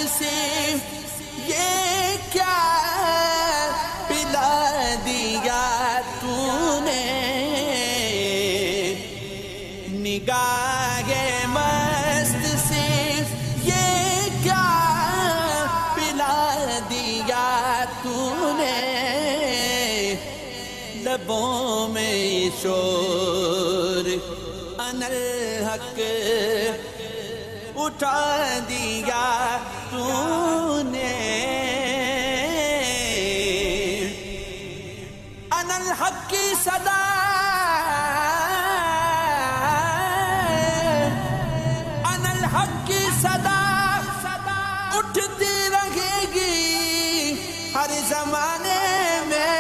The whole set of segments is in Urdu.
سے یہ کیا پلا دیا تو نے، نگاہ مست سے یہ کیا پلا دیا تو نے، لبوں میں شور انا الحق اٹھا دیا تو نے، انا الحق کی صدا انا الحق کی صدا اٹھتی رہے گی ہر زمانے میں،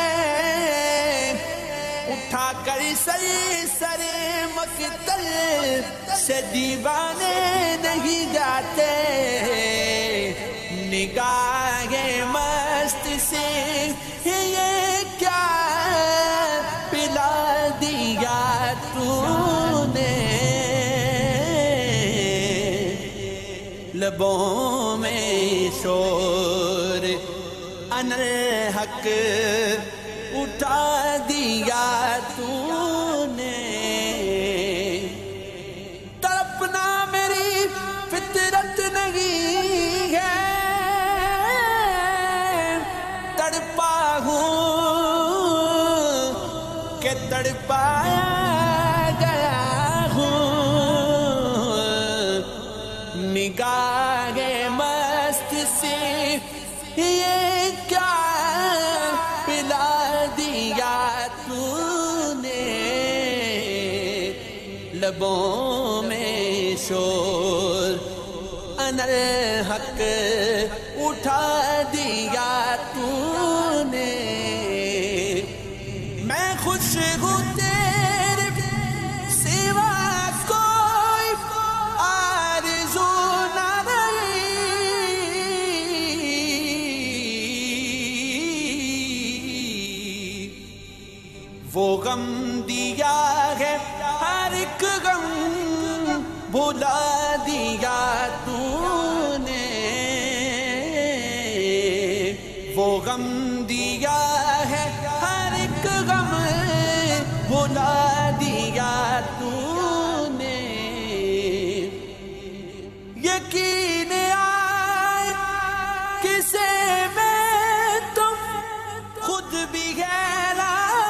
اٹھا کر سر مقتل سے دیوانے نہیں جاتے، نگاہ مست سے یہ کیا پلا دیا تو نے، لبوں میں شور انا الحق اٹھا دیا تو نے، تڑپنا میری فطرت نہیں ہے، تڑپا ہوں کہ تڑپایا گیا ہوں، نگاہ مست سے یہ کیا پلا دیا تو نے، لبوں میں شور انا الحق اٹھا دیا تو نے، میں خوش ہوں تیرے سوا کوئی آرزو نہ رہی، وہ غم دیا ہے ہر ایک غم بھلا دیا تو نے، وہ غم دیا ہے ہر ایک غم بھلا دیا تو نے، یقین آئے کسے میں تم خود بھی گہرا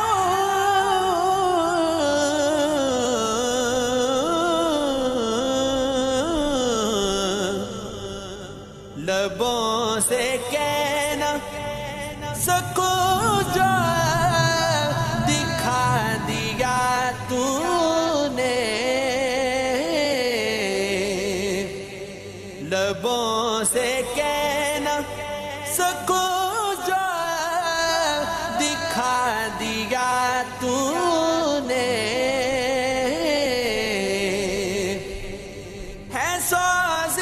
لبوں سے کہنا سکو جو دکھا دیا تو نے، لبوں سے کہنا سکو جو دکھا دیا تو نے، ہے سوز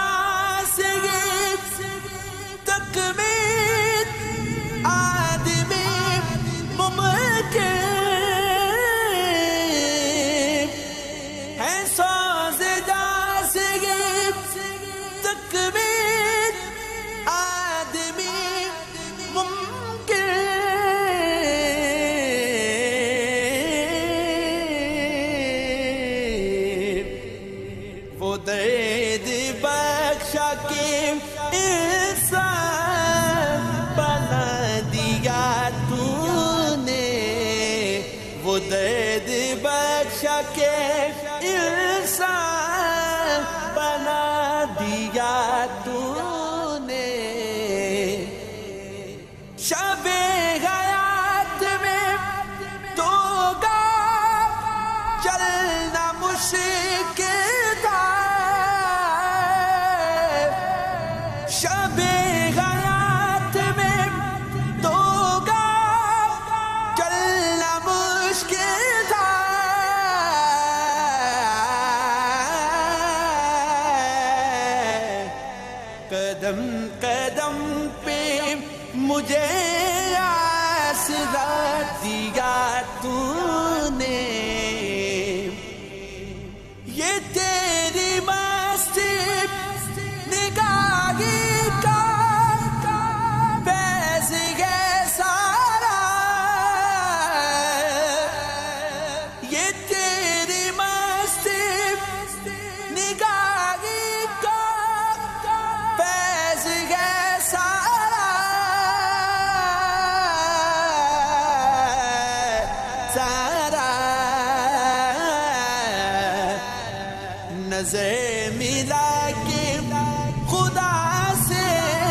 وہ درد بخشا کے انسان بنا دیا تو نے، وہ درد بخشا کے انسان بنا دیا تو نے، شب حیات میں تو گا چلنا مشکل تھا، شب حیات میں تو گا چلنا مشکل تھا، قدم قدم پہ مجھے آسرا دیا تو نے، یہ تیری مست نگاہ نظر ملا کے خدا سے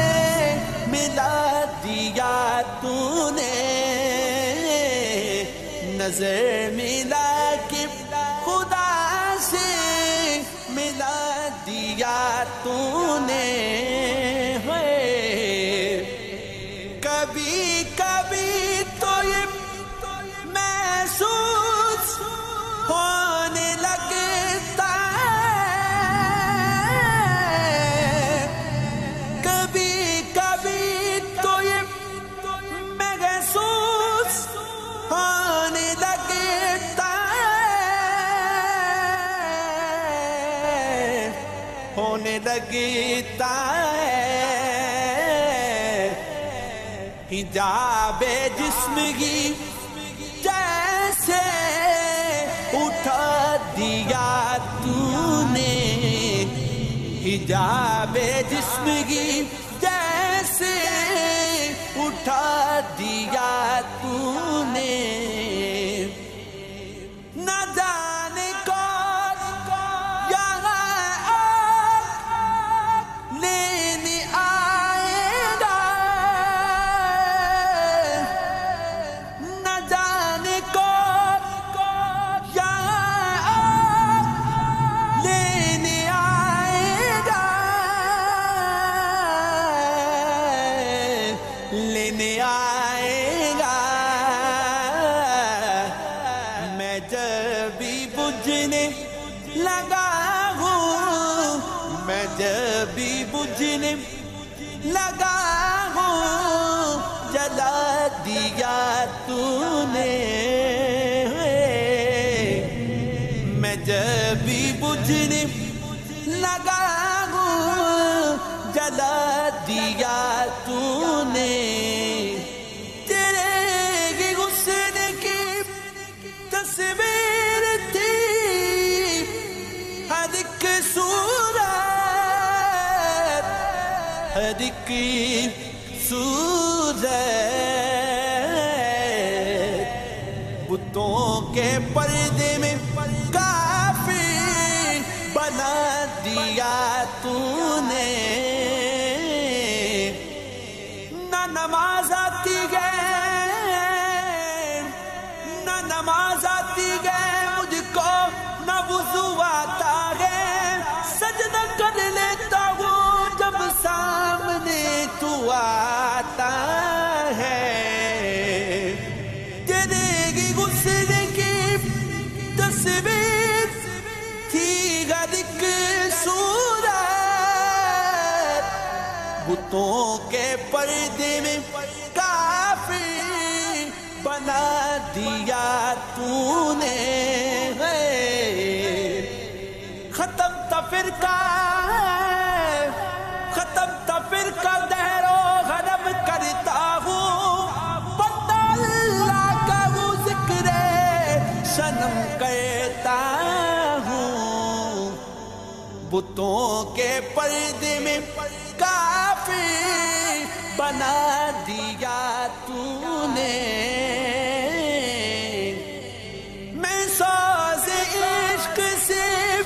ملا دیا تو نے، نظر ملا کے خدا سے ملا دیا تو نے، کبھی کبھی تو یہ محسوس ہونے لگتا ہے، کبھی کبھی تو یہ محسوس ہونے لگتا ہے، ہونے لگتا ہے، حجاب جسم کی جیسے اٹھا دیا تو نے، حجاب جسم کی جیسے اٹھا دیا تو نے، نہ جانے کون یہاں لینے آئے گا، نہ جانے کون یہاں لینے آئے گا، لینے آئے گا، میں جب بھی بجھنے لگا ہوں، میں جب بھی بجھنے لگا ہوں، جلا دیا تو نے، میں جب بھی بجھنے لگا ہوں، جلا دیا تو نے، تیرے غصن کی تصویر تھی ہر ایک صورت، ہر ایک صورت، بتوں کے پردے میں کافر بنا دیا تو نے، نہ نماز آتی گئے، نہ نماز آتی گئے مجھ کو، نہ وضو آتا ہے، سجدہ کر لیتا ہوں جب سامنے تو آتا ہے، تیرے غسل کی تصویر تھی ہر ایک صورت، بتوں کے پردے میں کافر بنا دیا تو نے، ختم تا فرقہ، ختم تا فرقہ، دہر و غرب کرتا ہوں، بندہ اللہ کا وہ ذکر صنم کرتا ہوں، بتوں کے پردے میں کافر بنا دیا تو نے، میں سوز عشق سے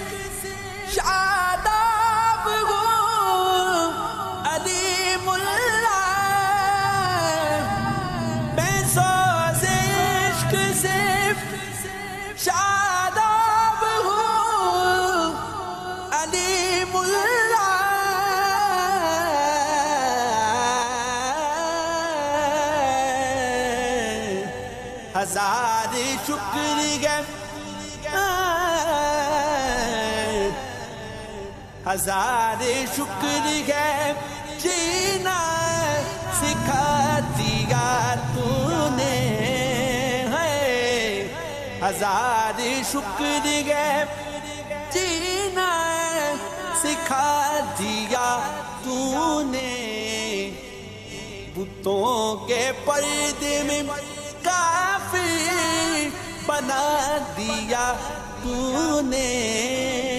شاداب ہوں علیم اللہ، میں سوز عشق سے شاداب ہوں علیم اللہ، ہزار شکر ہے، ہزار شکر ہے، جینا سکھا دیا تو نے، ہزار شکر ہے، جینا سکھا دیا تو نے، بتوں کے پردے میں کافر بنا دیا تو نے،